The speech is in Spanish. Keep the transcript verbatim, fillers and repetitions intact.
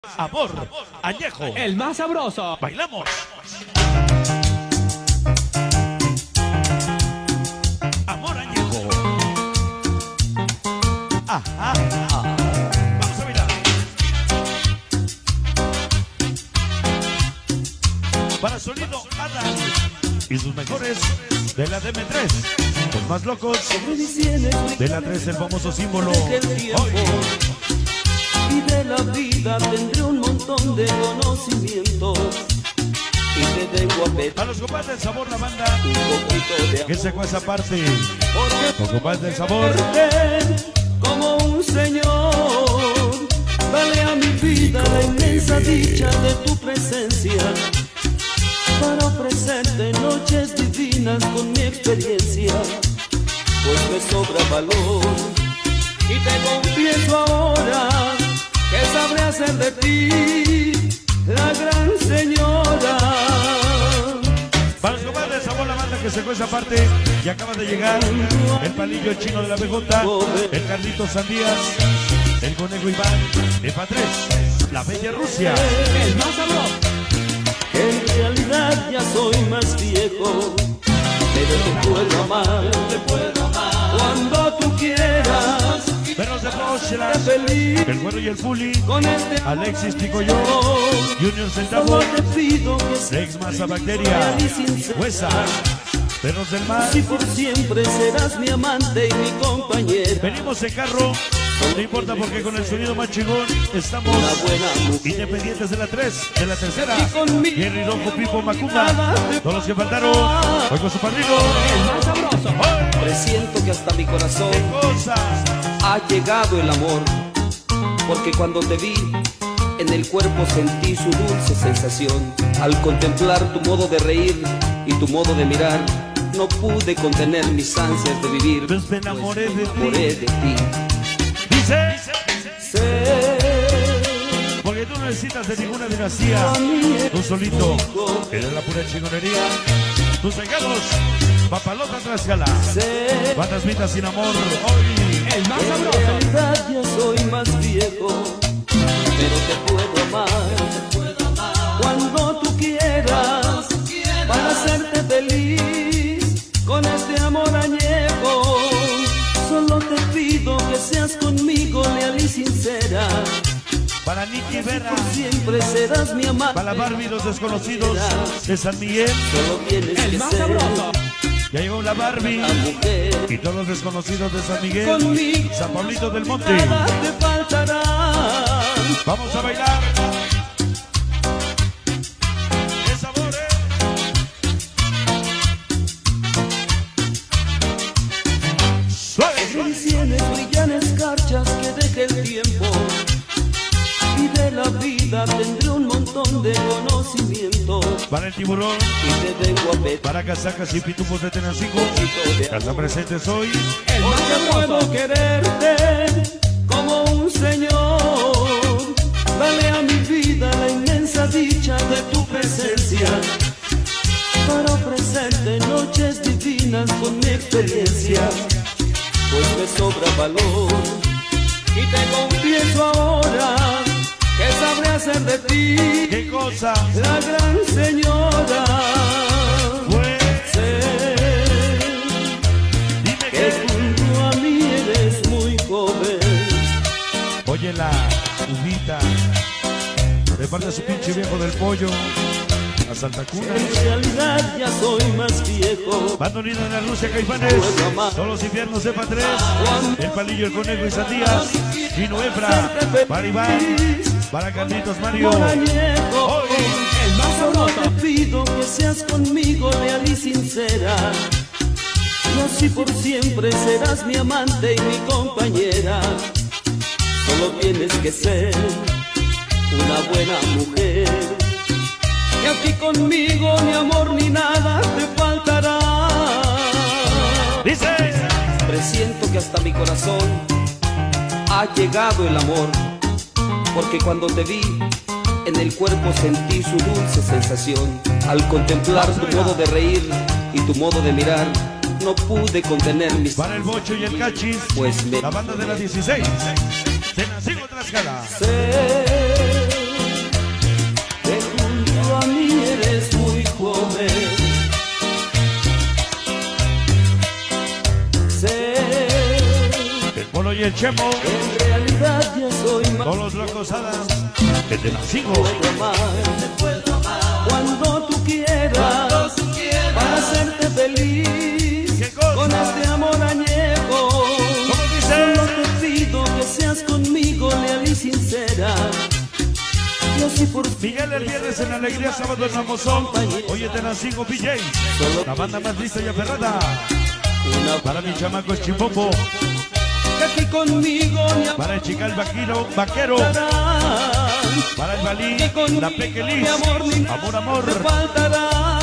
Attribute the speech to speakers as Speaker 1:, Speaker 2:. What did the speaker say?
Speaker 1: Amor añejo,
Speaker 2: el más sabroso.
Speaker 1: Bailamos. Amor añejo. Ajá, ajá. Vamos a bailar. Para sonido Adán y sus mejores de la D M tres. Los más locos de la tres, el famoso símbolo. Hoy.
Speaker 3: Y de la vida tendré un montón de conocimientos y te vengo a pedir
Speaker 1: a los compadres del sabor, la banda
Speaker 3: un poquito de amor,
Speaker 1: que sacó esa parte.
Speaker 3: porque
Speaker 1: Los compadres del sabor,
Speaker 3: como un señor, dale a mi vida la inmensa dicha de tu presencia para ofrecerte noches divinas con mi experiencia, pues me sobra valor y te confieso ahora que sabré hacer de ti la gran señora.
Speaker 1: para los compadres del sabor, la banda que sacó esa parte y acaba de llegar el palillo, el chino de la B J, el Carlitos Sandías, el conejo Iván, el Patres, la bella Rusia,
Speaker 2: El más sabroso.
Speaker 3: En realidad ya soy más viejo, pero te puedo amar, te puedo amar cuando tú quieras.
Speaker 1: Perros de Prochela,
Speaker 3: Feliz
Speaker 1: el Güero y el Fuli,
Speaker 3: con este
Speaker 1: Alexis Picoyo, Junior Centavo,
Speaker 3: solo te pido que seas
Speaker 1: Lex Masa Bacteria,
Speaker 3: real y sincera.
Speaker 1: Huesa, Perros del Mar.
Speaker 3: Si por siempre serás mi amante y mi compañera,
Speaker 1: Venimos en carro, no importa porque con el sonido más chingón estamos
Speaker 3: una buena mujer.
Speaker 1: independientes de la tres, de la tercera.
Speaker 3: Y conmigo
Speaker 1: Jerry Rojo, Pipo, Macumba, todos los que faltaron, hoy con su padrino.
Speaker 2: El más sabroso.
Speaker 1: ¡Ay,
Speaker 3: Presiento que hasta mi corazón
Speaker 1: qué cosa!
Speaker 3: ha llegado el amor, porque cuando te vi en el cuerpo sentí su dulce sensación. Al contemplar tu modo de reír y tu modo de mirar, no pude contener mis ansias de vivir,
Speaker 1: Pues me enamoré de ti.
Speaker 3: enamoré de ti.
Speaker 1: Dice,
Speaker 3: Sé
Speaker 1: porque tú no necesitas de ninguna dinastía, tú solito, eres la pura chingonería. Tus pegados, papalota Tlaxcala,
Speaker 3: sé
Speaker 1: fantasmitas sin amor, hoy.
Speaker 2: El más
Speaker 3: en
Speaker 2: sabroso.
Speaker 3: realidad ya soy más viejo, pero te puedo amar cuando tú quieras, para hacerte feliz con este amor añejo. Solo te pido que seas conmigo leal y sincera,
Speaker 1: Para Nicky Vera,
Speaker 3: por siempre serás mi amante.
Speaker 1: para Barbie, los desconocidos de San Miguel.
Speaker 3: Solo tienes
Speaker 2: El
Speaker 3: que
Speaker 2: más
Speaker 3: ser
Speaker 2: sabroso.
Speaker 1: Ya llegó la Barbie
Speaker 3: la mujer.
Speaker 1: y todos los desconocidos de San Miguel,
Speaker 3: Conmigo
Speaker 1: San Pablito del Monte.
Speaker 3: nada te faltará.
Speaker 1: Vamos a bailar. ¡Qué sabor, eh! ¡Suave!
Speaker 3: En sienes brillan escarchas que deje el tiempo, y de la vida tendré un montón de conocimientos
Speaker 1: Para el tiburón,
Speaker 3: y te vengo a pedir
Speaker 1: para casacas y pitufos de Tenancingo,
Speaker 3: un poquito de
Speaker 1: ya están
Speaker 3: amor.
Speaker 1: presentes hoy.
Speaker 2: El más
Speaker 3: Porque
Speaker 2: sabroso.
Speaker 3: puedo quererte como un señor, dale a mi vida la inmensa dicha de tu presencia, para ofrecerte noches divinas con mi experiencia, pues me sobra valor y te confieso ahora que sabré hacer de ti
Speaker 1: ¡Qué cosa!
Speaker 3: la gran señora.
Speaker 1: Pues,
Speaker 3: Sé
Speaker 1: dime
Speaker 3: que
Speaker 1: que...
Speaker 3: junto a mí eres muy joven.
Speaker 1: Oye la uvita, de parte de su pinche viejo del pollo, a Santa Cuna.
Speaker 3: En realidad ya soy más viejo,
Speaker 1: Banda unida en la Rusia, Caifanes, todos los infiernos de tres, el palillo, el conejo y Sandías, Chino Efra, para Iván, para Carlitos Mario.
Speaker 3: amor añejo.
Speaker 1: Hoy,
Speaker 2: El más
Speaker 3: Solo
Speaker 2: sabroso.
Speaker 3: te pido que seas conmigo leal y sincera, y así por siempre serás mi amante y mi compañera. Solo tienes que ser una buena mujer, que aquí conmigo ni amor ni nada te faltará.
Speaker 1: dice,
Speaker 3: Presiento que hasta mi corazón ha llegado el amor, porque cuando te vi en el cuerpo sentí su dulce sensación. Al contemplar tu modo de reír y tu modo de mirar, no pude contener mis
Speaker 1: para el bocho y el cachis,
Speaker 3: pues me
Speaker 1: la banda de la dieciséis, Tenancingo, Tlaxcala.
Speaker 3: sé
Speaker 1: el Chemo,
Speaker 3: En realidad ya soy más.
Speaker 1: todos los locos Adams, el Tenancingo.
Speaker 3: Cuando tú quieras, para hacerte feliz,
Speaker 1: ¿Qué cosa?
Speaker 3: con este amor añejo.
Speaker 1: ¿Cómo dices?
Speaker 3: Solo te pido que seas conmigo leal y sincera. Yo sí por fin
Speaker 1: Miguel el viernes en Alegría, sábado en Ramosón. Oye, Tenancingo D J, la banda más lista y aferrada.
Speaker 3: una
Speaker 1: Para mi chamaco es Chimbopo,
Speaker 3: que aquí conmigo me
Speaker 1: para el chical vaquero, vaquero,
Speaker 3: amarán.
Speaker 1: para el Balí,
Speaker 3: Que conmigo
Speaker 1: la Pequelis,
Speaker 3: mi amor ni
Speaker 1: amor, amor.
Speaker 3: te faltará.